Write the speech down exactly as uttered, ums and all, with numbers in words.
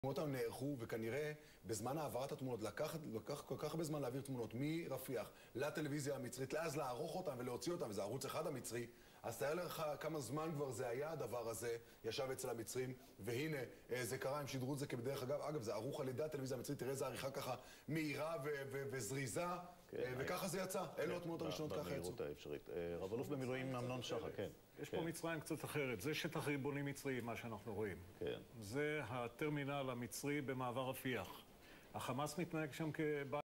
התמונות האלה נערכו, וכנראה בזמן העברת התמונות, לקח, לקח כל כך הרבה זמן להעביר תמונות מרפיח לטלוויזיה המצרית, אז לערוך אותם ולהוציא אותם, וזה ערוץ אחד המצרי, אז תאר לך כמה זמן כבר זה היה הדבר הזה, ישב אצל המצרים, והנה, זה קרה, הם שידרו את זה כבדרך אגב, אגב, זה ערוך על ידי הטלוויזיה המצרית, תראה איזה עריכה ככה מהירה וזריזה, וככה זה יצא, אלו התמונות הראשונות ככה יצאו. במהירות האפשרית. רב אלוף במילואים אמנון שחר, כן. יש פה מצרים קצת אחרת, זה שטח ריבוני מצרי, מה שאנחנו רואים. זה הטרמינל המצרי במעבר רפיח. החמאס מתנהג שם כבעל